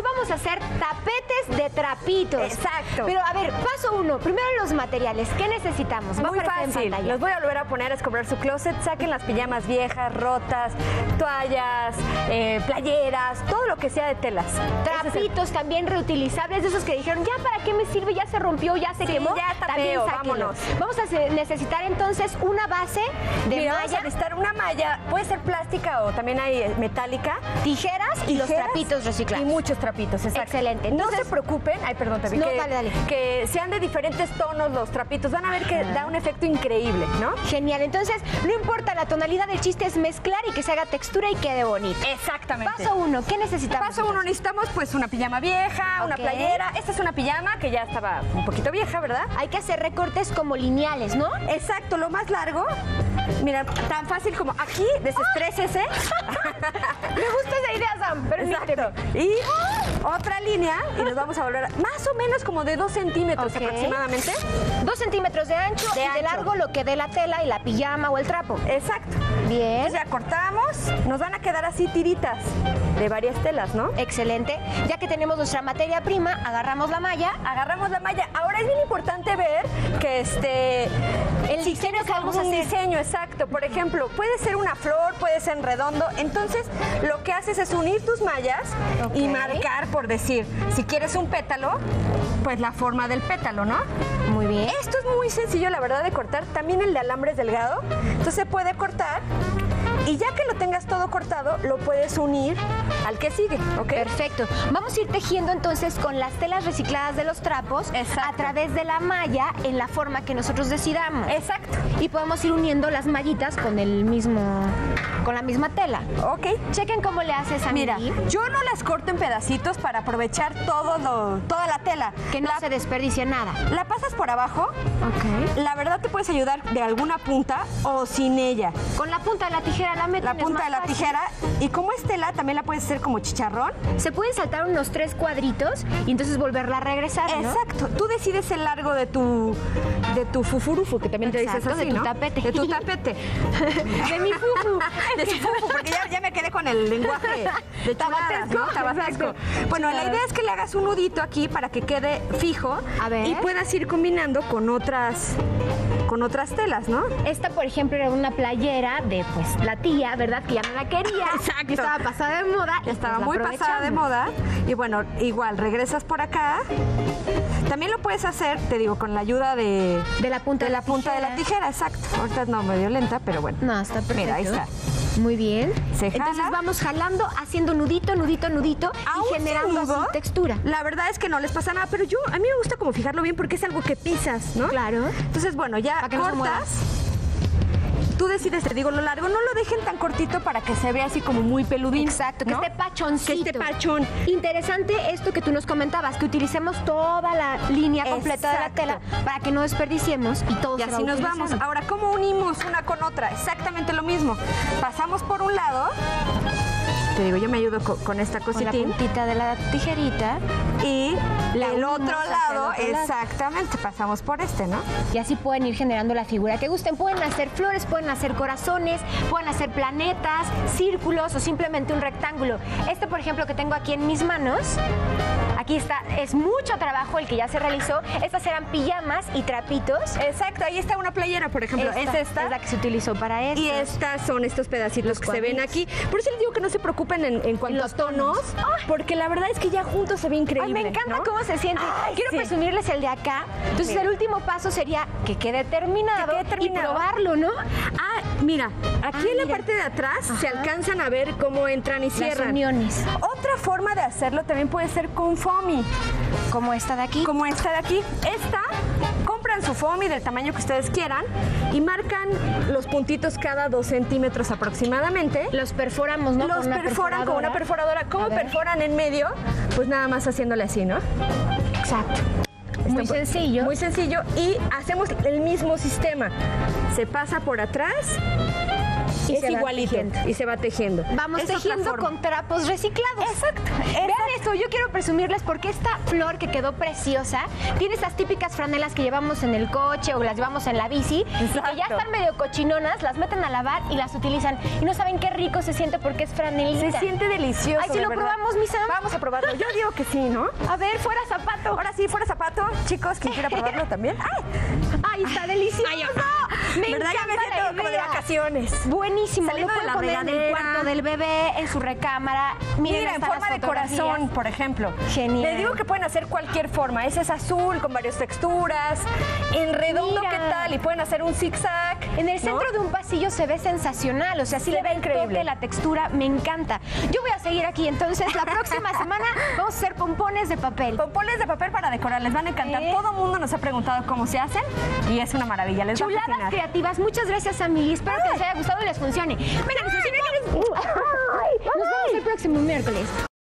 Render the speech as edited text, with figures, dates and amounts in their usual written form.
vamos a hacer tapetes de trapitos. Exacto. Pero a ver, paso 1. Primero los materiales. ¿Qué necesitamos? Muy fácil. Los voy a volver a poner a escombrar su closet. Saquen las pijamas viejas, rotas, toallas, playeras, todo lo que sea de telas. Trapitos también reutilizables, de esos que dijeron, ya para qué me sirve, ya se rompió, ya se quemó. Ya está también feo, sáquenlo. vámonos. Vamos a necesitar entonces una base de Mira, malla. vamos a necesitar una malla, puede ser plástica o también hay metálica. Tijeras y los trapitos reciclados. Y muchos trapitos, exacto. Excelente. Entonces, no se preocupen, perdón, te vi, no, dale. Que sean de diferentes tonos los trapitos, van a ver que da un efecto increíble, ¿no? Genial, entonces no importa la tonalidad, del chiste es mezclar y que se haga textura y quede bonito. Exactamente. Paso 1, ¿qué necesitamos? Paso 1, necesitamos pues una pijama vieja, una playera. Esta es una pijama que ya estaba un poquito vieja, ¿verdad? Hay que hacer recortes como lineales, ¿no? Exacto, lo más largo. Mira, tan fácil como aquí, desestrésese. Me gusta esa idea, Sam, permíteme. Exacto. Y otra línea, y nos vamos a volver más o menos como de 2 centímetros aproximadamente. 2 centímetros de ancho y de largo lo que dé la tela y la pijama o el trapo. Exacto. Bien. Entonces ya cortamos, nos van a quedar así tiritas de varias telas, ¿no? Excelente. Ya que tenemos nuestra materia prima, agarramos la malla. Agarramos la malla. Ahora es bien importante ver que el diseño que vamos a hacer. Diseño, exacto. Por ejemplo, puede ser una flor, puede ser en redondo. Entonces, lo que haces es unir tus mallas y marcar, por decir, si quieres un pétalo, pues la forma del pétalo, ¿no? Muy bien. Esto es muy sencillo, la verdad, de cortar. También el de alambre es delgado. Entonces, se puede cortar. Y ya que lo tengas todo cortado, lo puedes unir al que sigue, ¿ok? Perfecto. Vamos a ir tejiendo entonces con las telas recicladas de los trapos a través de la malla en la forma que nosotros decidamos. Exacto. Y podemos ir uniendo las mallitas con la misma tela. Ok. Chequen cómo le haces a Mira, yo no las corto en pedacitos para aprovechar toda la tela. Que no se desperdicie nada. La pasas por abajo. Ok. La verdad te puedes ayudar de alguna punta o sin ella. Con la punta de la tijera la meten. La punta de la tijera. Y como es tela, también la puedes hacer como chicharrón. Se pueden saltar unos 3 cuadritos y entonces volverla a regresar, ¿no? Exacto. Tú decides el largo de tu fufurufu, que también te dices así, de tu ¿no? tapete. De tu tapete. De mi fufu. De tu fufu, porque ya me quedé con el lenguaje de chuladas, ¿no? Tabasco. Bueno, la idea es que le hagas un nudito aquí para que quede fijo. A ver. Y puedas ir combinando con otras telas, ¿no? Esta, por ejemplo, era una playera de, pues, la tía, ¿verdad? Que ya no la quería. Exacto. Que estaba pasada de moda. Ya estaba muy pasada de moda. Y bueno, igual, regresas por acá. También lo puedes hacer, te digo, con la ayuda de la punta de la tijera, exacto. Ahorita no, medio lenta, pero bueno. No, está perfecto. Mira, ahí está. Muy bien. Se jala. Entonces vamos jalando, haciendo nudito, nudito, nudito y generando así textura. La verdad es que no les pasa nada, pero a mí me gusta como fijarlo bien porque es algo que pisas, ¿no? Claro. Entonces, bueno, ya para que no se mueva. Tú decides, te digo, lo largo. No lo dejen tan cortito para que se vea así como muy peludín. Exacto, que ¿no? esté pachoncito. Que esté pachón. Interesante esto que tú nos comentabas, que utilicemos toda la línea completa de la tela para que no desperdiciemos y todo y se va así nos vamos. utilizando. Ahora, ¿cómo unimos una con otra? Exactamente lo mismo. Pasamos por un lado. Te digo, yo me ayudo con esta cositín. Con la puntita de la tijerita. Y el unimos otro hacia lado, el otro lado. exactamente, pasamos por este, ¿no? Y así pueden ir generando la figura que gusten. Pueden hacer flores, pueden hacer corazones, pueden hacer planetas, círculos o simplemente un rectángulo. Este, por ejemplo, que tengo aquí en mis manos, aquí está, es mucho trabajo el que ya se realizó. Estas eran pijamas y trapitos. Exacto, ahí está una playera, por ejemplo. Es esta. Es la que se utilizó para esto. Y estas son estos pedacitos Los que se ven aquí. Por eso les digo que no se preocupen en cuanto a tonos, porque la verdad es que ya juntos se ve increíble. Ay, me encanta, ¿no? Cómo se siente. Ay, Quiero presumirles el de acá. Entonces, mira, el último paso sería que quede terminado, y probarlo, ¿no? Ah, mira, aquí en la parte de atrás se alcanzan a ver cómo entran y cierran. Las uniones. Otra forma de hacerlo también puede ser con foamy. Como esta de aquí. Como esta de aquí. Esta, compran su foamy del tamaño que ustedes quieran y marcan los puntitos cada 2 centímetros aproximadamente. Los perforamos, ¿no? Los perforan con una perforadora. ¿Cómo perforan en medio? Pues nada más haciéndole así, ¿no? Exacto. Muy sencillo. Muy sencillo. Y hacemos el mismo sistema. Se pasa por atrás Y es se va igualito tejiendo. y se va tejiendo. Vamos Es otra tejiendo forma. con trapos reciclados. Exacto. Vean esto, yo quiero presumirles porque esta flor que quedó preciosa tiene esas típicas franelas que llevamos en el coche o las llevamos en la bici y que ya Exacto. están medio cochinonas, las meten a lavar y las utilizan. Y no saben qué rico se siente porque es franelita. Se siente delicioso. Ay, si de lo verdad. probamos, Misa. Vamos a probarlo. Yo digo que sí, ¿no? A ver, fuera zapato. Ahora sí, fuera zapato. Chicos, ¿quién quiera probarlo también? ¡Ay! Ay, está delicioso. Me ¿Verdad? Ya me encanta la siento como de idea. vacaciones. Buenísimo, Saliendo lo de pueden la poner en el regadera. cuarto del bebé, en su recámara. Miren, Mira, en están las forma de fotografías. corazón, por ejemplo. Genial. Les digo que pueden hacer cualquier forma. Ese es azul con varias texturas. En redondo, Mira. ¿qué tal? Y pueden hacer un zigzag. En el ¿no? centro de un pasillo se ve sensacional, o sea, sí Se le ve ve el increíble. toque, la textura, me encanta. Yo voy a seguir aquí, entonces la próxima semana vamos a hacer pompones de papel. Pompones de papel para decorar, les van a encantar. Todo el mundo nos ha preguntado cómo se hacen y es una maravilla, les va a Chuladas fascinar. creativas, muchas gracias, Amelie. Espero que les haya gustado y les funcione. Venga, nos vemos el próximo miércoles.